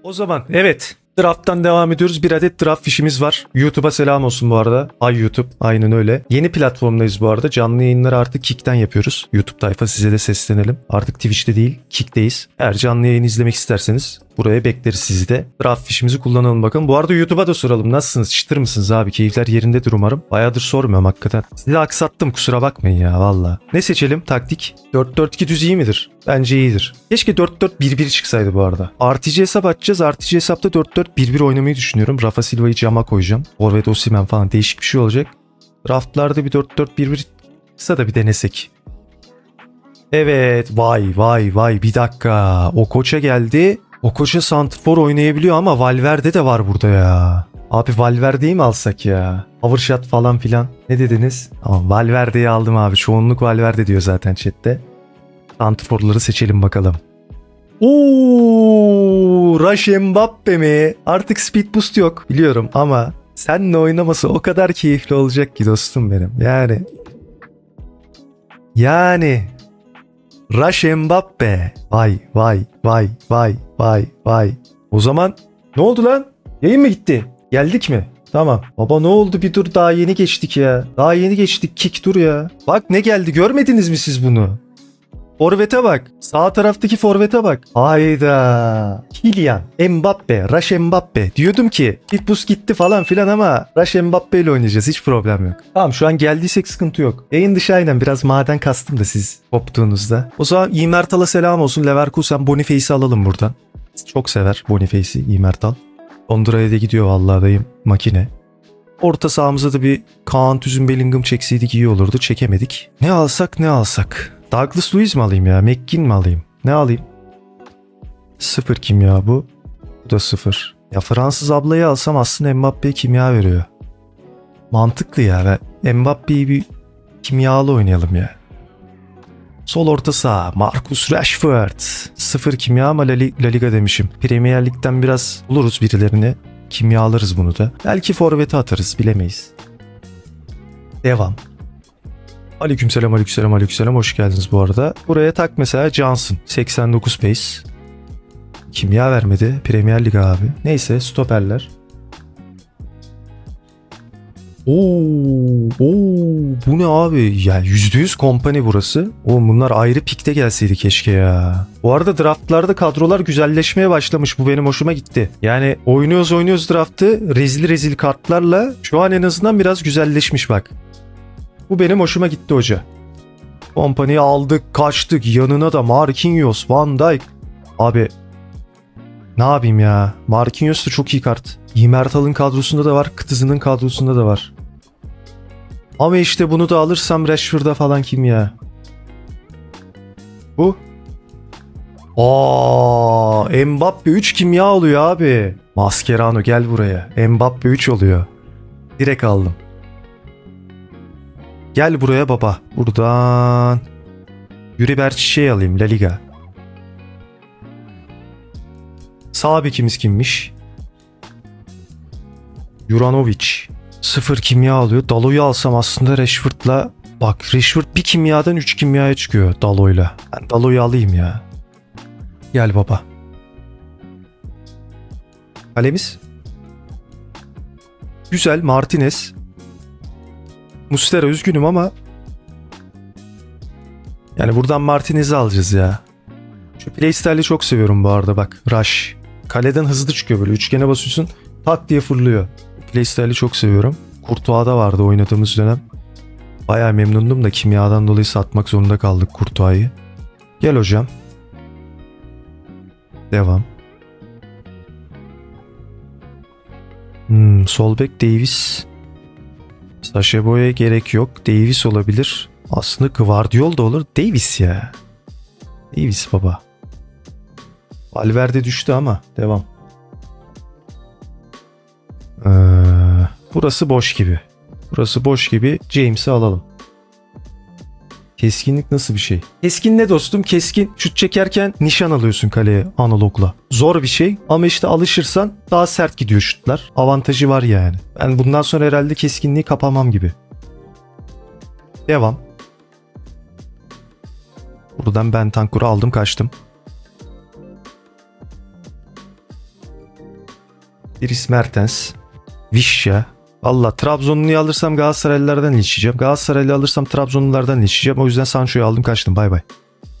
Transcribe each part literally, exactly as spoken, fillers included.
O zaman evet. Draft'tan devam ediyoruz. Bir adet draft fişimiz var. YouTube'a selam olsun bu arada. Ay YouTube. Aynen öyle. Yeni platformdayız bu arada. Canlı yayınları artık Kick'ten yapıyoruz. YouTube tayfa size de seslenelim. Artık Twitch'te değil Kick'teyiz. Eğer canlı yayın izlemek isterseniz buraya bekleriz sizi de. Draft fişimizi kullanalım bakın. Bu arada YouTube'a da soralım. Nasılsınız? Çıtır mısınız abi? Keyifler yerindedir umarım. Bayağıdır sormuyorum hakikaten. Sizi aksattım kusura bakmayın ya valla. Ne seçelim? Taktik. dört dört iki düz iyi midir? Bence iyidir. Keşke dört dört bir bir çıksaydı bu arada. Artıcı hesap açacağız. Artıcı hesapta dört dört bir bir oynamayı düşünüyorum. Rafa Silva'yı cama koyacağım. Forvet Osimhen falan değişik bir şey olacak. Draftlarda bir dört dört bir bir çıksa da bir denesek. Evet. Vay vay vay bir dakika. O koça geldi. O koça santrfor oynayabiliyor ama Valverde de var burada ya. Abi Valverde'yi mi alsak ya? Powershot falan filan. Ne dediniz? Tamam Valverde'yi aldım abi. Çoğunluk Valverde diyor zaten chatte. Santrforları seçelim bakalım. Ooo, Rush Mbappe mi? Artık speed boost yok biliyorum ama seninle oynaması o kadar keyifli olacak ki dostum benim. Yani yani Rush Mbappe. Vay vay vay vay vay vay. O zaman ne oldu lan? Yayın mı gitti? Geldik mi? Tamam. Baba ne oldu bir dur daha yeni geçtik ya. Daha yeni geçtik kick dur ya. Bak ne geldi görmediniz mi siz bunu? Forvet'e bak. Sağ taraftaki forvet'e bak. Hayda. Kylian Mbappe, Rush Mbappe. Diyordum ki Pitbus gitti falan filan ama Rush Mbappe ile oynayacağız. Hiç problem yok. Tamam şu an geldiysek sıkıntı yok. Yayın dışı aynen biraz maden kastım da siz koptuğunuzda. O zaman İmertal'a selam olsun. Leverkusen Boniface'i alalım buradan. Çok sever Boniface'i İmertal. Hondura'ya da gidiyor vallahi dayım makine. Orta sahamıza da bir Kaan Tüzün Bellingham çekseydik iyi olurdu. Çekemedik. Ne alsak ne alsak. Douglas Luiz mi alayım ya? McGinn mi alayım? Ne alayım? Sıfır kimya bu. Bu da sıfır. Ya Fransız ablayı alsam aslında Mbappe'ye kimya veriyor. Mantıklı ya. Ben Mbappe'yi bir kimyalı oynayalım ya. Sol orta saha. Marcus Rashford. Sıfır kimya ama La Liga demişim. Premier Lig'den biraz buluruz birilerini. Kimyalarız bunu da. Belki forvete atarız bilemeyiz. Devam. Aleykümselam aleykümselam aleykümselam hoş geldiniz bu arada. Buraya tak mesela Johnson seksen dokuz pace. Kimya vermedi. Premier Lig abi. Neyse stoperler. Oo, oo, bu ne abi? Ya yüzde yüz kompani burası. Oğlum bunlar ayrı pikte gelseydi keşke ya. Bu arada draftlarda kadrolar güzelleşmeye başlamış. Bu benim hoşuma gitti. Yani oynuyoruz oynuyoruz draftı rezil rezil kartlarla şu an en azından biraz güzelleşmiş bak. Bu benim hoşuma gitti hoca. Kompanyayı aldık kaçtık yanına da Marquinhos, Van Dijk. Abi ne yapayım ya? Marquinhos da çok iyi kart. İmertal'ın kadrosunda da var, Kıtızı'nın kadrosunda da var. Ama işte bunu da alırsam Rashford'a falan kim ya? Bu. Aa, Mbappe üç kimya oluyor abi. Mascherano gel buraya. Mbappe üç oluyor. Direkt aldım. Gel buraya baba. Buradan Yuri Berçişe'yi alayım La Liga. Sağ bekimiz kimmiş? Juranovic. Sıfır kimya alıyor. Dalo'yu alsam aslında Rashford'la. Bak Rashford bir kimyadan üç kimyaya çıkıyor Dalo'yla. Ben Dalo'yu alayım ya. Gel baba. Kalemiz. Güzel Martinez. Muslera üzgünüm ama yani buradan Martinez'i alacağız ya. Şu playstyle'ı çok seviyorum bu arada bak. Rush. Kaleden hızlı çıkıyor böyle. Üçgene basıyorsun tak diye fırlıyor. Playstyle'ı çok seviyorum. Courtois'da vardı oynadığımız dönem. Bayağı memnundum da kimyadan dolayı satmak zorunda kaldık Courtois'ı. Gel hocam. Devam. Hmm, sol bek Davis. Sacha Boey'e gerek yok. Davis olabilir. Aslında Gvardiol da olur. Davis ya. Davis baba. Valverde düştü ama. Devam. Ee, burası boş gibi. Burası boş gibi. James'i alalım. Keskinlik nasıl bir şey? Keskin ne dostum? Keskin şut çekerken nişan alıyorsun kaleye analogla. Zor bir şey ama işte alışırsan daha sert gidiyor şutlar. Avantajı var yani. Ben bundan sonra herhalde keskinliği kapamam gibi. Devam. Buradan Bentancur'u aldım kaçtım. Dries Mertens. Vişya. Allah, Trabzonlu'yu alırsam Galatasaraylılardan ilişeceğim. Galatasaraylı alırsam Trabzonlulardan ilişeceğim. O yüzden Sancho'yu aldım, kaçtım. Bay bay.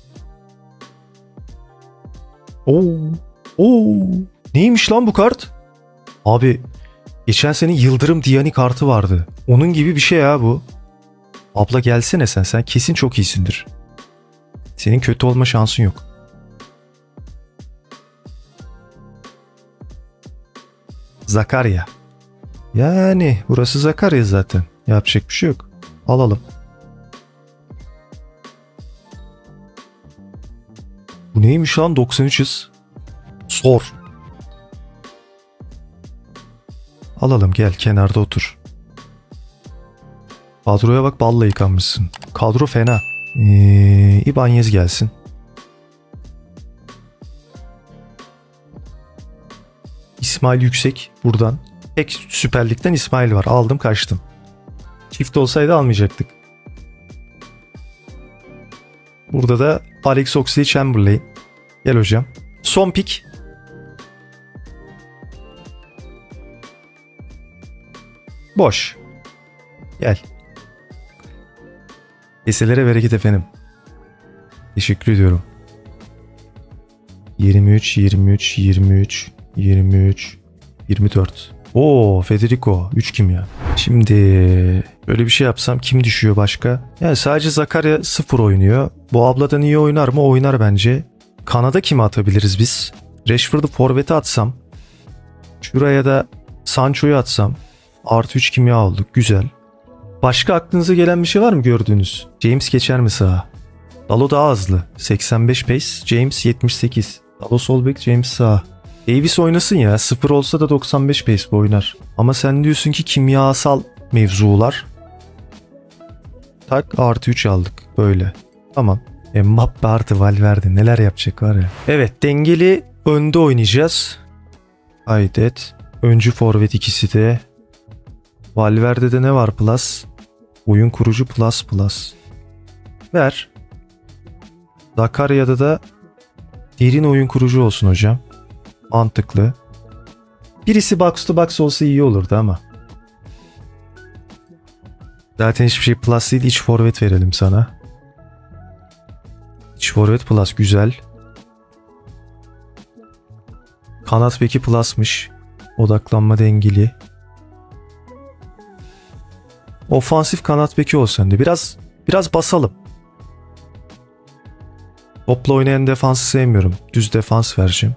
Oo. Oo. Neymiş lan bu kart? Abi geçen sene Yıldırım Diyani kartı vardı. Onun gibi bir şey ya bu. Abla gelsene sen. Sen kesin çok iyisindir. Senin kötü olma şansın yok. Zakarya. Yani burası Zakarya zaten. Yapacak bir şey yok. Alalım. Bu neymiş lan, doksan üç hız? Sor. Alalım, gel kenarda otur. Kadroya bak, balla yıkanmışsın. Kadro fena. Ee, İbanez gelsin. İsmail Yüksek buradan. Tek Süper Lig'den İsmail var. Aldım, kaçtım. Çift olsaydı almayacaktık. Burada da Alex Oxlade-Chamberlain. Gel hocam. Son pik. Boş. Gel. Keselere bereket efendim. Teşekkür ediyorum. yirmi üç, yirmi üç, yirmi üç, yirmi üç, yirmi dört. Oo, Federico. üç kim ya? Şimdi böyle bir şey yapsam kim düşüyor başka? Yani sadece Zakarya sıfır oynuyor. Bu abladan iyi oynar mı? Oynar bence. Kanada kimi atabiliriz biz? Rashford'u forvete atsam. Şuraya da Sancho'yu atsam. Artı üç kimya aldık. Güzel. Başka aklınıza gelen bir şey var mı gördüğünüz? James geçer mi sağa? Dalo daha hızlı. seksen beş pace. James yetmiş sekiz. Dalo sol bek, James sağ. Davis oynasın ya. sıfır olsa da doksan beş pace bu oynar. Ama sen diyorsun ki kimyasal mevzular. Tak, artı üç aldık. Böyle. Tamam. Mbappe artı Valverde neler yapacak var ya. Evet, dengeli önde oynayacağız. Haydet. Öncü forvet ikisi de. Valverde'de ne var plus? Oyun kurucu plus plus. Ver. Zakarya'da da derin oyun kurucu olsun hocam. Mantıklı. Birisi box to box olsa iyi olurdu ama. Zaten hiçbir şey plus değil. İç forvet verelim sana. İç forvet plus güzel. Kanat beki plus'mış. Odaklanma dengeli. Ofansif kanat beki olsun de. Biraz biraz basalım. Topla oynayan defansı sevmiyorum. Düz defans vereceğim.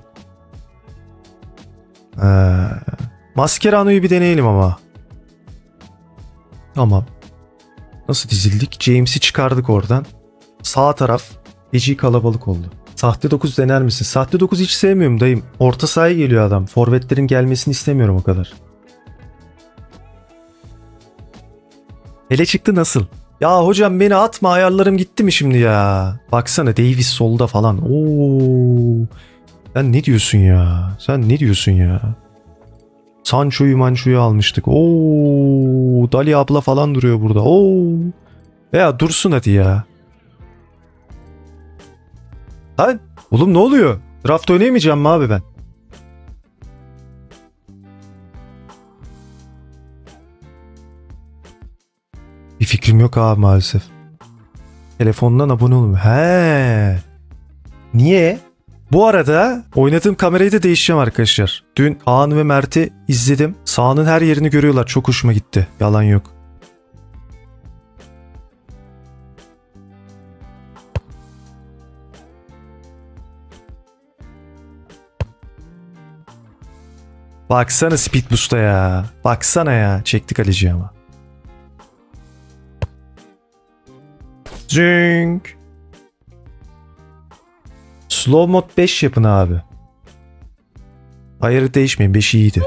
Ee, Mascherano'yu bir deneyelim ama. Tamam. Nasıl dizildik? James'i çıkardık oradan. Sağ taraf feci kalabalık oldu. Sahte dokuz dener misin? Sahte dokuz hiç sevmiyorum dayım. Orta sahaya geliyor adam. Forvetlerin gelmesini istemiyorum o kadar. Hele çıktı nasıl? Ya hocam beni atma, ayarlarım gitti mi şimdi ya? Baksana Davis solda falan. Oo. Sen ne diyorsun ya? Sen ne diyorsun ya? Sancho'yu Mancho'yu almıştık. Oo. Dali abla falan duruyor burada. Oo. Ya dursun hadi ya. Lan oğlum ne oluyor? Draft oynayamayacağım mı abi ben? Bir fikrim yok abi maalesef. Telefondan abone olmuyor. He. Niye? Bu arada oynadığım kamerayı da değişeceğim arkadaşlar. Dün Kaan ve Mert'i izledim. Sahanın her yerini görüyorlar. Çok hoşuma gitti. Yalan yok. Baksana Speed Boost'a ya. Baksana ya. Çektik Alici ama. Zünk. Slow mod beş yapın abi. Ayarı değişmeyin. beş iyiydi.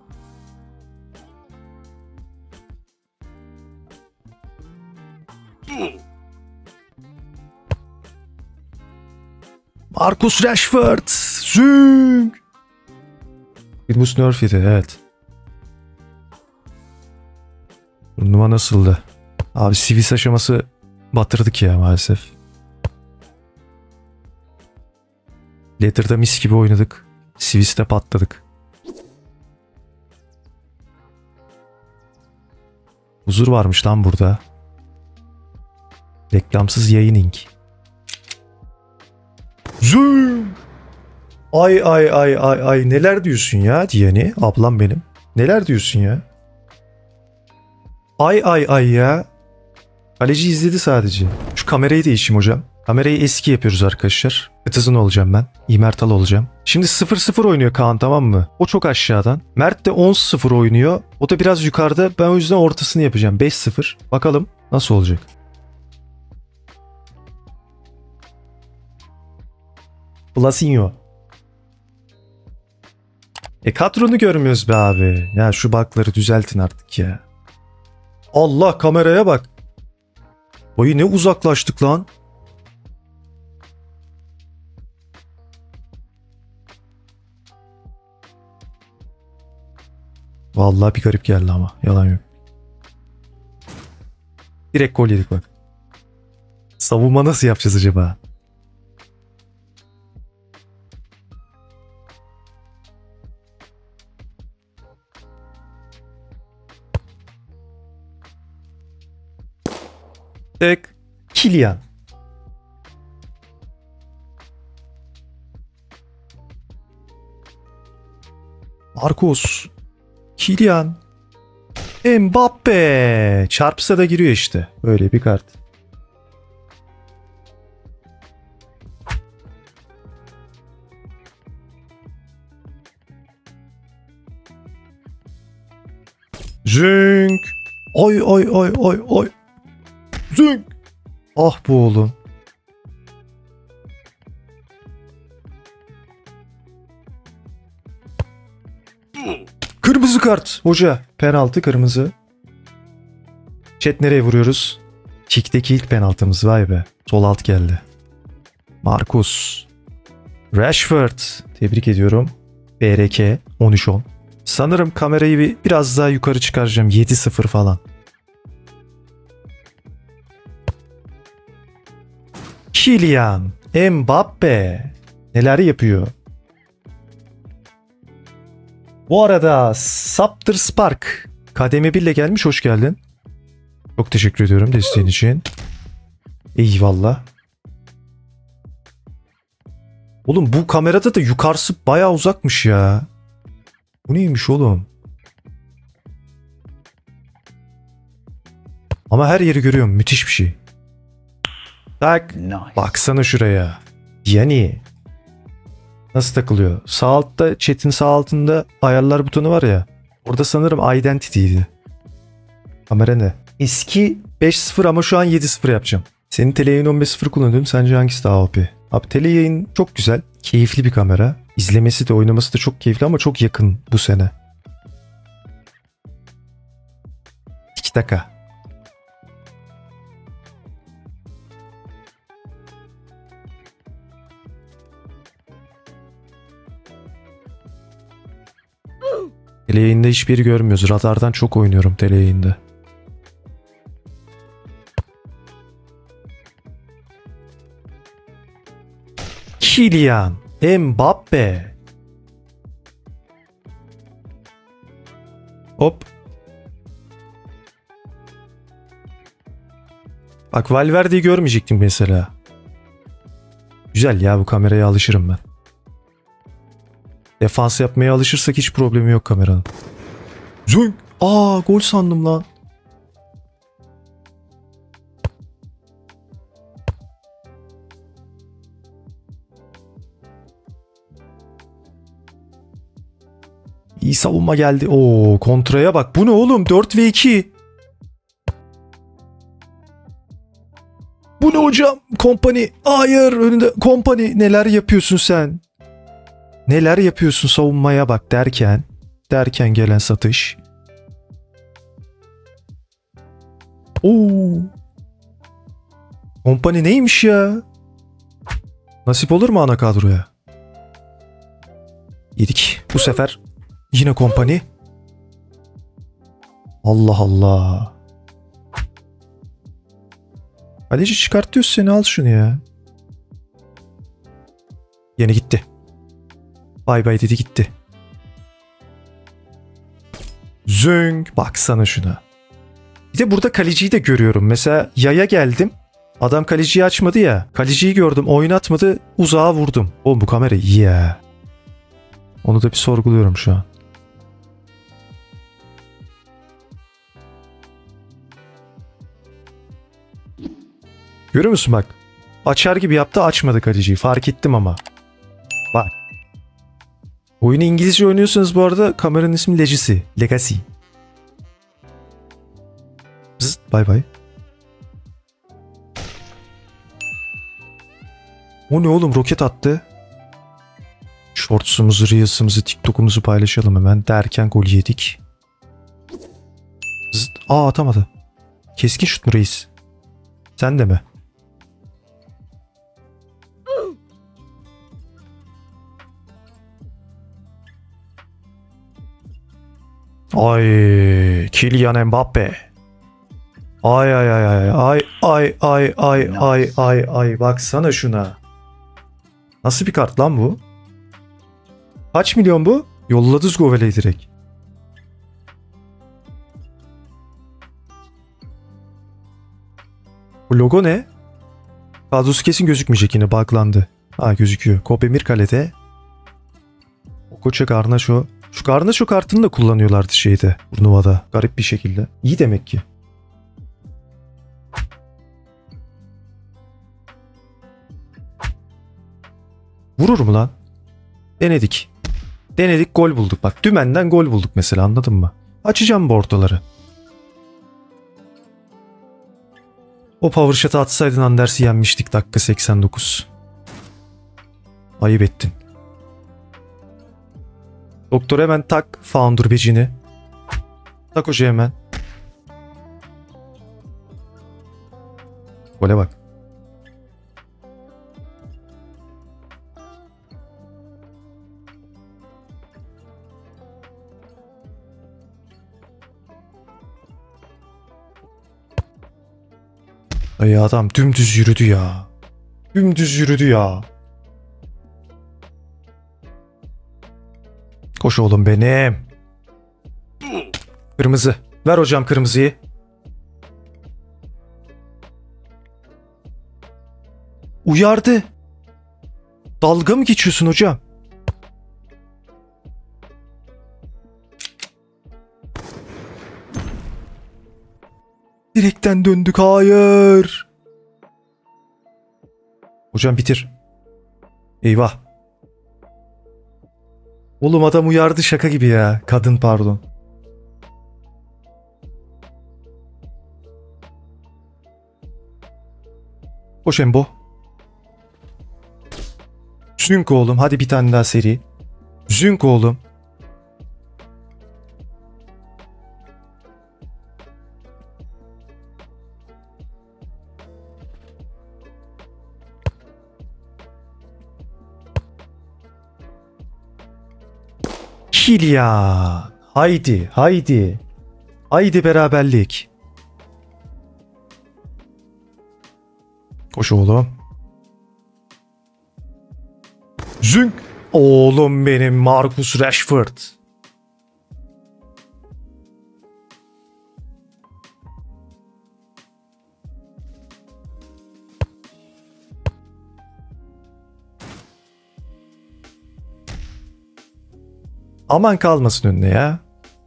Marcus Rashford. Zünk. Bilmus nerf yedi, evet. Turnuva nasıldı? Abi Sivis aşaması batırdık ya maalesef. Letter'da mis gibi oynadık. Sivis'te patladık. Huzur varmış lan burada. Reklamsız yayıning. Zoom. Ay ay ay ay ay neler diyorsun ya diyeni ablam benim. Neler diyorsun ya? Ay ay ay ya. Kaleci izledi sadece. Şu kamerayı değişeyim hocam. Kamerayı eski yapıyoruz arkadaşlar. Kıtızın olacağım ben. İmertal olacağım. Şimdi sıfır sıfır oynuyor Kaan, tamam mı? O çok aşağıdan. Mert de on sıfır oynuyor. O da biraz yukarıda. Ben o yüzden ortasını yapacağım. beş sıfır. Bakalım nasıl olacak. Blasinho. E kadronu görmüyoruz be abi. Ya şu bakları düzeltin artık ya. Allah, kameraya bak. Oy ne uzaklaştık lan. Vallahi bir garip geldi ama. Yalan yok. Direkt gol yedik bak. Savunma nasıl yapacağız acaba? Tek. Kylian. Marcos. Kylian. Mbappe. Çarpsa da giriyor işte. Böyle bir kart. Zünk. Oy oy oy oy oy. Zünk. Ah bu oğlum. Kırmızı kart hoca. Penaltı, kırmızı. Chat nereye vuruyoruz? Kick'teki ilk penaltımız, vay be. Sol alt geldi. Marcus. Rashford. Tebrik ediyorum. B R K on üç on. Sanırım kamerayı bir, biraz daha yukarı çıkaracağım. yedi sıfır falan. Kylian Mbappe neler yapıyor? Bu arada Sapter Spark kademe bir ile gelmiş, hoş geldin. Çok teşekkür ediyorum desteğin için. Eyvallah. Oğlum bu kamerada da yukarısı bayağı uzakmış ya. Bu neymiş oğlum? Ama her yeri görüyorum, müthiş bir şey. Tak. Nice. Baksana şuraya. Yani nasıl takılıyor? Sağ altta, chat'in sağ altında ayarlar butonu var ya. Orada sanırım identity'ydi. Kamera ne? Eski beş sıfır ama şu an yedi sıfır yapacağım. Senin teleyayın on beş sıfır kullanıyordun. Sence hangisi daha O P? Abi teleyayın çok güzel. Keyifli bir kamera. İzlemesi de oynaması da çok keyifli ama çok yakın bu sene. iki dakika. Teleyayında hiçbiri görmüyoruz. Radardan çok oynuyorum teleyayında. Kylian Mbappe. Hop. Bak Valverde'yi görmeyecektim mesela. Güzel ya, bu kameraya alışırım ben. Defans yapmaya alışırsak hiç problemi yok kameranın. Zünk. Aa, gol sandım lan. İyi savunma geldi. Oo, kontraya bak. Bu ne oğlum? dört ve iki. Bu ne hocam? Kompany. Hayır, önünde Kompany. Neler yapıyorsun sen? Neler yapıyorsun, savunmaya bak derken. Derken gelen satış. Oo. Kompany neymiş ya? Nasip olur mu ana kadroya? Yedik. Bu sefer yine Kompany. Allah Allah. Kaleci çıkartıyorsun seni, al şunu ya. Yine gitti. Bay bay dedi, gitti. Zünk. Baksana şuna. Bir de burada kaleciyi de görüyorum. Mesela yaya geldim. Adam kaleciyi açmadı ya. Kaleciyi gördüm, oynatmadı. Uzağa vurdum. Oğlum bu kamera iyi ya. Onu da bir sorguluyorum şu an. Görüyor musun bak. Açar gibi yaptı, açmadı kaleciyi. Fark ettim ama. Bak. Oyunu İngilizce oynuyorsanız bu arada kameranın ismi Legacy. Legacy. Zıt, bay bay. O ne oğlum, roket attı. Shorts'umuzu, Reels'ımızı, TikTok'umuzu paylaşalım hemen derken gol yedik. Zıt. Aa, atamadı. Keskin şut mu reis? Sen de mi? Ay, Kylian Mbappe. Ay ay ay ay ay ay ay ay ay ay ay baksana şuna. Nasıl bir kart lan bu? Kaç milyon bu? Yolladı Zgovele'yi direkt. Bu logo ne? Kadrosu kesin gözükmeyecek, yine buglandı. Ha, gözüküyor. Kopemir kalede. Okocha Garnacho. Şu Garnacho kartını da kullanıyorlardı şeyde. Turnuvada. Garip bir şekilde. İyi demek ki. Vurur mu lan? Denedik. Denedik, gol bulduk. Bak dümenden gol bulduk mesela, anladın mı? Açacağım bu ortaları. O power shot'ı atsaydın Anders'i yenmiştik dakika seksen dokuz. Ayıp ettin. Doktor hemen tak Founder becini. Tak hoca hemen. Gole bak. Ay adam dümdüz yürüdü ya. Dümdüz yürüdü ya. Koş oğlum benim. Kırmızı. Ver hocam kırmızıyı. Uyardı. Dalga mı geçiyorsun hocam? Direkten döndük. Hayır. Hocam bitir. Eyvah. Oğlum adam uyardı, şaka gibi ya. Kadın pardon. Koş Embo. Zünk oğlum. Hadi bir tane daha seri. Zünk oğlum. Kylian. Haydi, haydi. Haydi beraberlik. Koş oğlum. Zünk. Oğlum benim Marcus Rashford. Aman kalmasın önüne ya.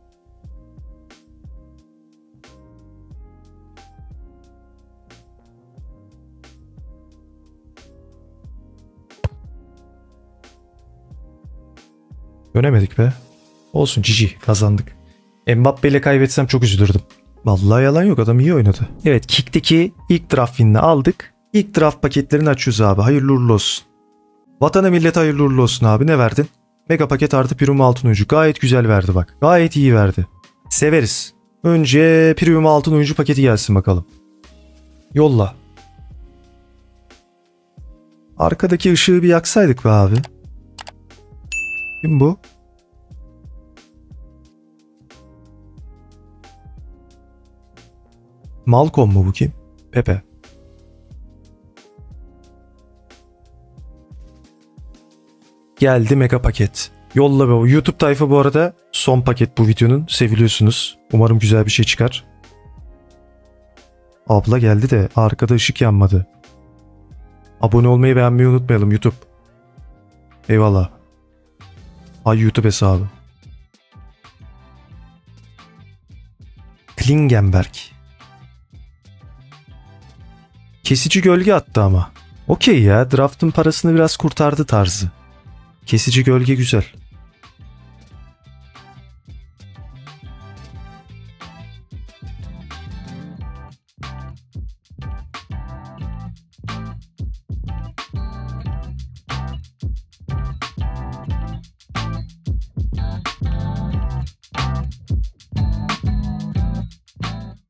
Dönemedik be. Olsun, cici kazandık. Mbappe ile kaybetsem çok üzülürdüm. Vallahi yalan yok, adam iyi oynadı. Evet, Kick'teki ilk draft win'ini aldık. İlk draft paketlerini açıyoruz abi. Hayırlı uğurlu olsun. Vatana millete hayırlı uğurlu olsun abi. Ne verdin? Mega paket artı premium altın oyuncu. Gayet güzel verdi bak. Gayet iyi verdi. Severiz. Önce premium altın oyuncu paketi gelsin bakalım. Yolla. Arkadaki ışığı bir yaksaydık be abi. Kim bu? Malcolm mu bu kim? Pepe. Geldi mega paket. Yolla be o. YouTube tayfa bu arada son paket bu videonun. Seviliyorsunuz. Umarım güzel bir şey çıkar. Abla geldi de arkada ışık yanmadı. Abone olmayı, beğenmeyi unutmayalım YouTube. Eyvallah. Ay YouTube hesabı. Klingenberg. Kesici gölge attı ama. Okey ya, draft'ın parasını biraz kurtardı tarzı. Kesici gölge güzel.